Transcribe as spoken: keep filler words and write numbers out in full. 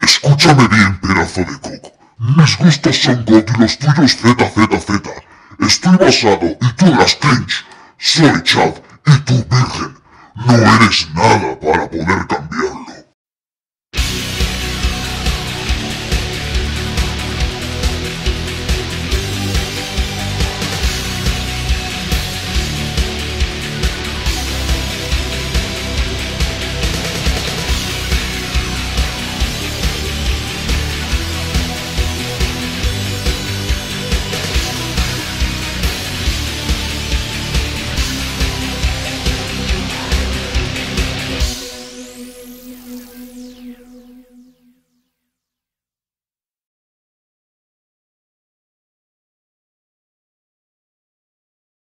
Escúchame bien, pedazo de coco. Mis gustos son God y los tuyos Z Z Z. Estoy basado y tú las cringe. Soy Chad y tú virgen. No eres nada para poder cambiar.